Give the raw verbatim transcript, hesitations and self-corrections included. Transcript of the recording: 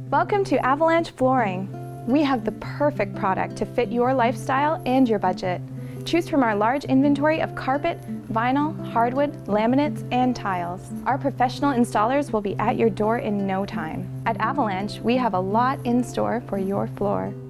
Welcome to Avalanche Flooring. We have the perfect product to fit your lifestyle and your budget. Choose from our large inventory of carpet, vinyl, hardwood, laminates, and tiles. Our professional installers will be at your door in no time. At Avalanche, we have a lot in store for your floor.